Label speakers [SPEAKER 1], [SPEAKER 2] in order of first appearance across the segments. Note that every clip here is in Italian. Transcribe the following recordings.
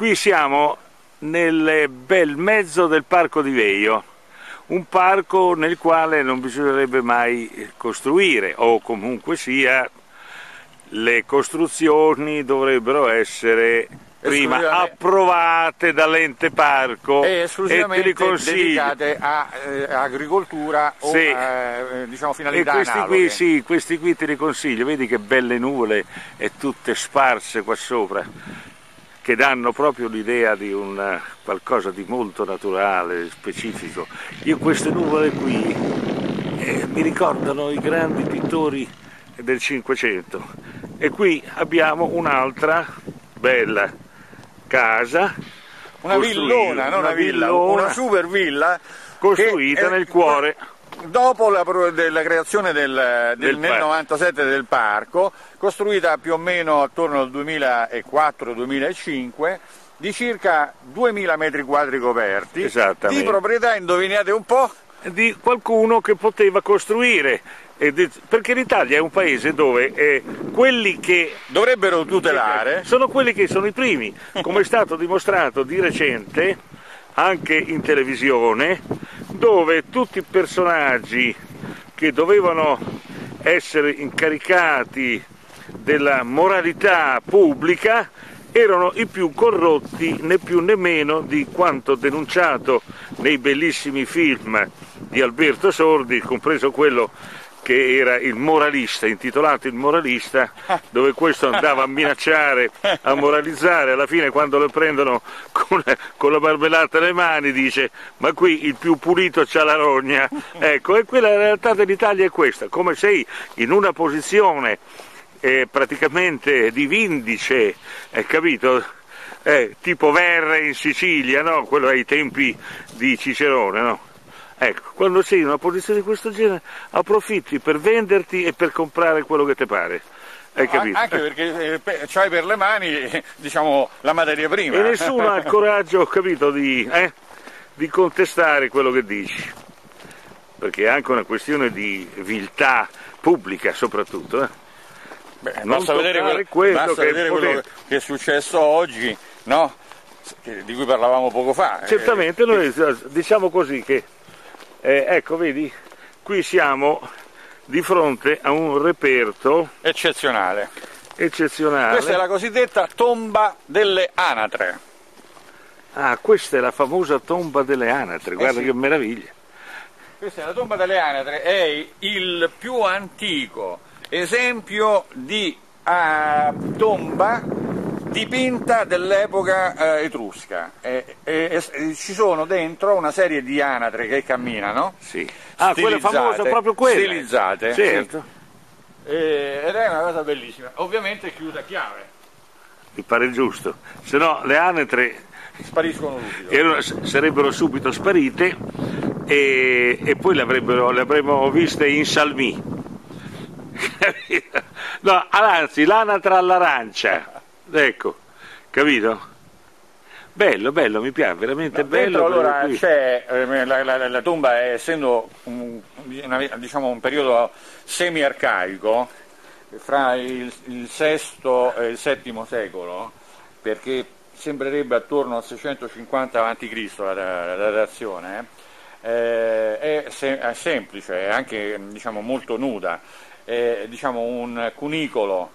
[SPEAKER 1] Qui siamo nel bel mezzo del Parco di Veio, un parco nel quale non bisognerebbe mai costruire, o comunque sia le costruzioni dovrebbero essere prima approvate dall'ente parco
[SPEAKER 2] e esclusivamente dedicate a agricoltura o
[SPEAKER 1] sì.
[SPEAKER 2] Diciamo finalità
[SPEAKER 1] questi
[SPEAKER 2] analoghe.
[SPEAKER 1] qui, sì, questi qui te li consiglio, vedi che belle nuvole e tutte sparse qua sopra, che danno proprio l'idea di un qualcosa di molto naturale, specifico. Io queste nuvole qui mi ricordano i grandi pittori del Cinquecento, e qui abbiamo un'altra bella casa,
[SPEAKER 2] una villona, non una villa, una super villa
[SPEAKER 1] costruita nel cuore.
[SPEAKER 2] Dopo la creazione nel 97 del parco, costruita più o meno attorno al 2004-2005, di circa 2000 metri quadri coperti, di proprietà, indovinate un po'?
[SPEAKER 1] Di qualcuno che poteva costruire, perché l'Italia è un paese dove quelli che
[SPEAKER 2] dovrebbero tutelare
[SPEAKER 1] sono quelli che sono i primi, come è stato dimostrato di recente anche in televisione, dove tutti i personaggi che dovevano essere incaricati della moralità pubblica erano i più corrotti, né più né meno di quanto denunciato nei bellissimi film di Alberto Sordi, compreso quello che era Il Moralista, intitolato Il Moralista, dove questo andava a minacciare, a moralizzare, alla fine quando lo prendono con la marmellata alle mani dice: ma qui il più pulito c'ha la rogna. Ecco, e quella la realtà dell'Italia è questa, come sei in una posizione praticamente di vindice, capito? Tipo Verre in Sicilia, no? Quello ai tempi di Cicerone, no? Ecco, quando sei in una posizione di questo genere approfitti per venderti e per comprare quello che ti pare. Hai capito?
[SPEAKER 2] Anche perché c'hai per le mani, diciamo, la materia prima.
[SPEAKER 1] E nessuno ha il coraggio, capito, di contestare quello che dici. Perché è anche una questione di viltà pubblica soprattutto.
[SPEAKER 2] Basta vedere quello che è successo oggi, no? Di cui parlavamo poco fa.
[SPEAKER 1] Certamente, noi diciamo così che, ecco, vedi, qui siamo di fronte a un reperto
[SPEAKER 2] eccezionale.
[SPEAKER 1] Eccezionale.
[SPEAKER 2] Questa è la cosiddetta tomba delle anatre.
[SPEAKER 1] Ah, questa è la famosa tomba delle anatre, guarda sì. Che meraviglia.
[SPEAKER 2] Questa è la tomba delle anatre, è il più antico esempio di tomba dipinta dell'epoca etrusca. Ci sono dentro una serie di anatre che camminano.
[SPEAKER 1] Sì. Ah, quella famosa, proprio quella.
[SPEAKER 2] Stilizzate.
[SPEAKER 1] Certo.
[SPEAKER 2] Sì. Ed è una cosa bellissima. Ovviamente chiusa a chiave.
[SPEAKER 1] Mi pare giusto. Se no le anatre
[SPEAKER 2] spariscono subito.
[SPEAKER 1] Sarebbero subito sparite e poi le avremmo viste in salmì. No, anzi, l'anatra all'arancia, ecco, capito? Bello, bello, mi piace, veramente bello.
[SPEAKER 2] Allora c'è la tomba, essendo diciamo un periodo semi-arcaico, fra il VI e il VII secolo, perché sembrerebbe attorno al 650 a.C. la datazione, è semplice, è anche diciamo molto nuda. Diciamo un cunicolo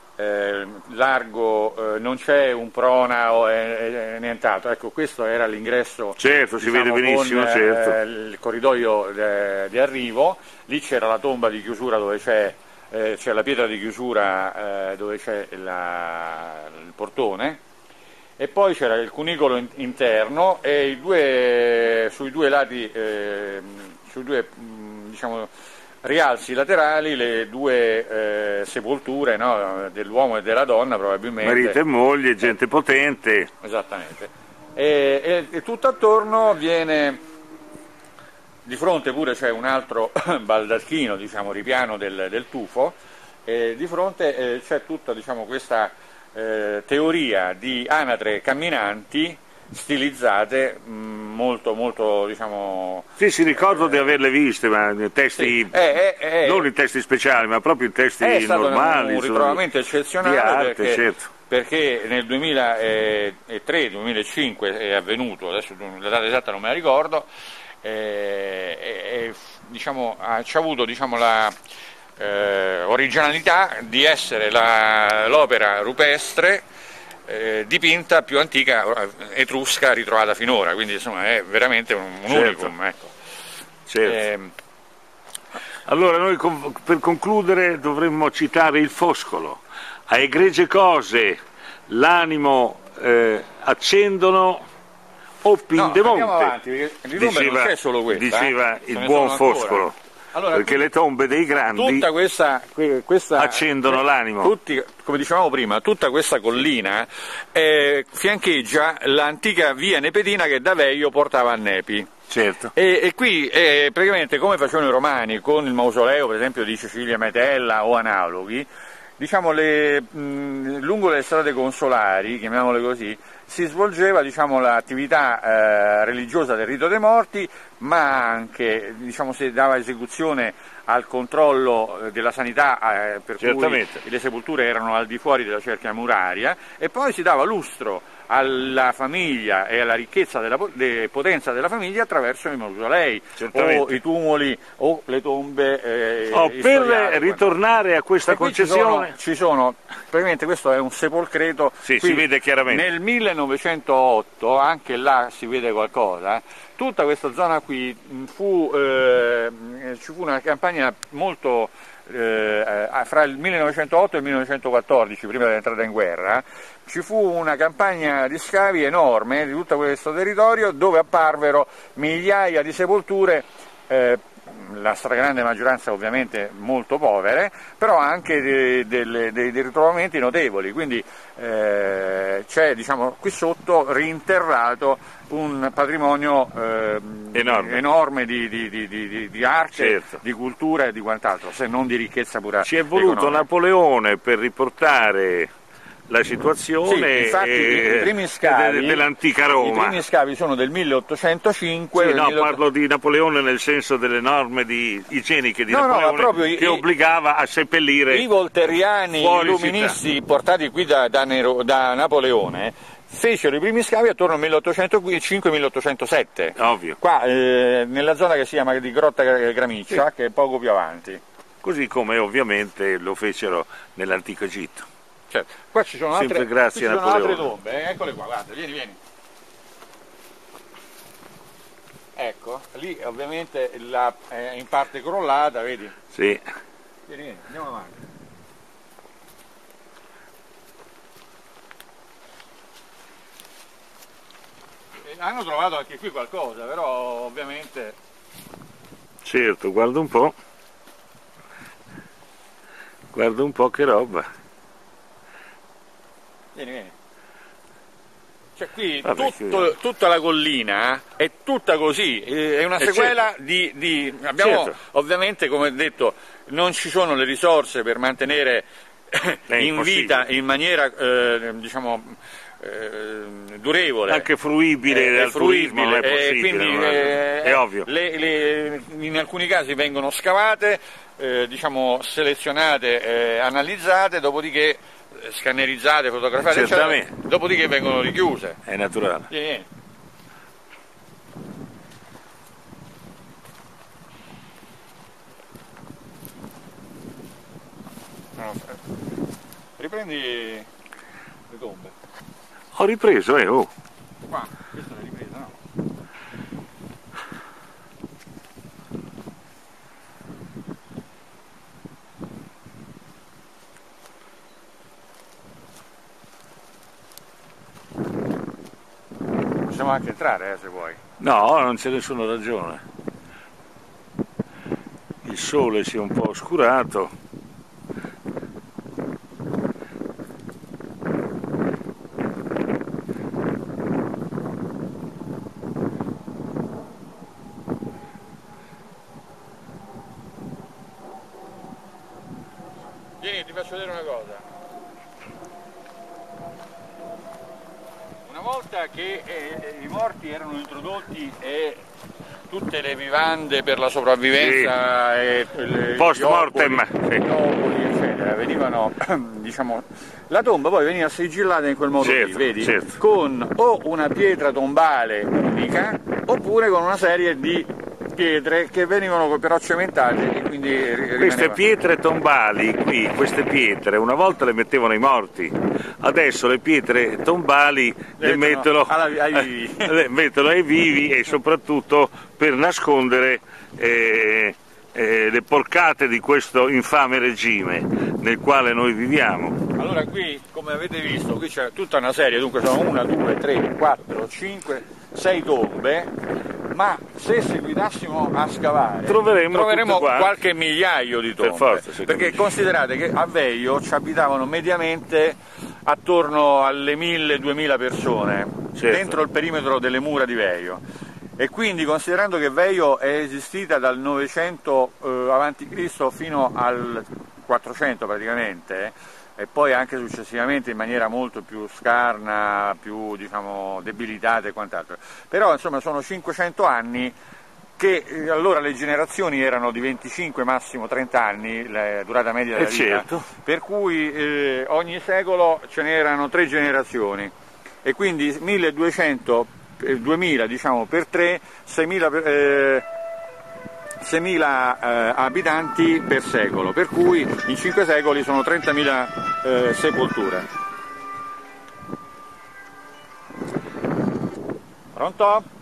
[SPEAKER 2] largo, non c'è un prona o nient'altro. Ecco, questo era l'ingresso.
[SPEAKER 1] Certo, diciamo, si vede benissimo,
[SPEAKER 2] con,
[SPEAKER 1] certo.
[SPEAKER 2] Il corridoio di arrivo, lì c'era la tomba di chiusura dove c'è la pietra di chiusura dove c'è il portone, e poi c'era il cunicolo interno e sui due lati, diciamo, rialzi laterali, le due sepolture, no, dell'uomo e della donna, probabilmente.
[SPEAKER 1] Marito e moglie, gente potente.
[SPEAKER 2] Esattamente. E tutto attorno viene, di fronte pure c'è un altro baldacchino, diciamo, ripiano del tufo, e di fronte c'è tutta, diciamo, questa teoria di anatre camminanti stilizzate, molto molto, diciamo.
[SPEAKER 1] Sì, ricordo di averle viste, ma in testi, sì. Non in testi speciali, ma proprio in testi normali. È stato
[SPEAKER 2] un ritrovamento eccezionale,
[SPEAKER 1] di arte,
[SPEAKER 2] perché,
[SPEAKER 1] certo.
[SPEAKER 2] Perché nel 2003 2003-2005 è avvenuto, adesso la data esatta non me la ricordo, diciamo, ci ha avuto, diciamo, la originalità di essere l'opera rupestre dipinta più antica etrusca ritrovata finora, quindi insomma è veramente un unicum. Ecco.
[SPEAKER 1] Certo. Allora noi per concludere dovremmo citare il Foscolo: a egregie cose l'animo accendono o Pindemonte.
[SPEAKER 2] Andiamo avanti, perché di tombe non c'è solo questa,
[SPEAKER 1] diceva il buon Foscolo. Allora, perché le tombe dei grandi
[SPEAKER 2] tutta questa
[SPEAKER 1] accendono l'animo.
[SPEAKER 2] Come dicevamo prima, tutta questa collina fiancheggia l'antica via Nepetina che da Veio portava a Nepi.
[SPEAKER 1] Certo.
[SPEAKER 2] E qui praticamente come facevano i romani con il mausoleo per esempio di Cecilia Metella o analoghi, diciamo lungo le strade consolari, chiamiamole così, si svolgeva, diciamo, l'attività religiosa del rito dei morti, ma anche, diciamo, si dava esecuzione al controllo della sanità, per cui le sepolture erano al di fuori della cerchia muraria, e poi si dava lustro alla famiglia e alla ricchezza della potenza della famiglia attraverso i mausolei o i tumuli o le tombe
[SPEAKER 1] per ritornare a questa concezione
[SPEAKER 2] ci sono praticamente, questo è un sepolcreto,
[SPEAKER 1] sì, si vede chiaramente.
[SPEAKER 2] Nel 1908 anche là si vede qualcosa. Tutta questa zona qui ci fu una campagna molto fra il 1908 e il 1914, prima dell'entrata in guerra, ci fu una campagna di scavi enorme di tutto questo territorio, dove apparvero migliaia di sepolture, la stragrande maggioranza ovviamente molto povere, però anche dei ritrovamenti notevoli, quindi c'è, diciamo, qui sotto rinterrato un patrimonio enorme di arte, certo, di cultura e di quant'altro, se non di ricchezza pura.
[SPEAKER 1] Ci è voluto
[SPEAKER 2] economica.
[SPEAKER 1] Napoleone per riportare la situazione,
[SPEAKER 2] sì, infatti, i primi scavi
[SPEAKER 1] dell'antica Roma.
[SPEAKER 2] I primi scavi sono del 1805.
[SPEAKER 1] Sì, no, parlo di Napoleone nel senso delle norme igieniche di Napoleone, che obbligava a seppellire
[SPEAKER 2] i volterriani illuministi portati qui da Napoleone. Fecero i primi scavi attorno al 1805-1807.
[SPEAKER 1] Ovvio.
[SPEAKER 2] Qua nella zona che si chiama di Grotta Gramiccia, sì, che è poco più avanti.
[SPEAKER 1] Così come ovviamente lo fecero nell'antico Egitto.
[SPEAKER 2] Certo. Qua ci sono altre tombe, eccole qua, guarda, vieni. Ecco, lì ovviamente è in parte crollata, vedi?
[SPEAKER 1] Sì.
[SPEAKER 2] Vieni, andiamo avanti. Hanno trovato anche qui qualcosa, però ovviamente...
[SPEAKER 1] Certo, guarda un po' che roba.
[SPEAKER 2] Vieni. Cioè qui tutta la collina è tutta così, è una sequela, certo, abbiamo, certo, ovviamente, come detto, non ci sono le risorse per mantenere in vita in maniera diciamo durevole,
[SPEAKER 1] anche fruibile dal turismo, non è possibile,
[SPEAKER 2] quindi
[SPEAKER 1] è ovvio.
[SPEAKER 2] In alcuni casi vengono scavate, diciamo selezionate, analizzate, dopodiché scannerizzate, fotografate, eccetera, dopodiché vengono richiuse.
[SPEAKER 1] È naturale.
[SPEAKER 2] Vieni. Riprendi le tombe.
[SPEAKER 1] Ho ripreso,
[SPEAKER 2] Qua, questa l'hai ripresa, no? Possiamo anche entrare, se vuoi.
[SPEAKER 1] No, non c'è nessuna ragione. Il sole si è un po' oscurato.
[SPEAKER 2] Vieni, ti faccio vedere una cosa. Una volta che i morti erano introdotti e tutte le vivande per la sopravvivenza,
[SPEAKER 1] sì,
[SPEAKER 2] e
[SPEAKER 1] post mortem,
[SPEAKER 2] gli ovuli, eccetera, venivano, diciamo, la tomba poi veniva sigillata in quel modo
[SPEAKER 1] certo,
[SPEAKER 2] lì, vedi?
[SPEAKER 1] certo.
[SPEAKER 2] Con o una pietra tombale unica, oppure con una serie di pietre che venivano però cementate e quindi
[SPEAKER 1] Queste pietre tombali qui, queste pietre una volta le mettevano i morti, adesso le pietre tombali le mettono ai vivi e soprattutto per nascondere le porcate di questo infame regime nel quale noi viviamo.
[SPEAKER 2] Allora qui, come avete visto, qui c'è tutta una serie, dunque sono 1, 2, 3, 4, 5, 6 tombe, ma se seguitassimo a scavare troveremo qualche migliaio di tombe,
[SPEAKER 1] per forza,
[SPEAKER 2] perché considerate che a Veio ci abitavano mediamente attorno alle 1000-2000 persone, certo, dentro il perimetro delle mura di Veio. E quindi, considerando che Veio è esistita dal 900 a.C. fino al 400 praticamente, e poi anche successivamente in maniera molto più scarna, più, diciamo, debilitata e quant'altro, però insomma sono 500 anni che allora le generazioni erano di 25, massimo 30 anni, la durata media della vita,
[SPEAKER 1] certo, per
[SPEAKER 2] cui ogni secolo ce n'erano 3 generazioni, e quindi 1200, 2000 diciamo per 3, 6.000 abitanti per secolo, per cui in 5 secoli sono 30.000 sepolture. Pronto?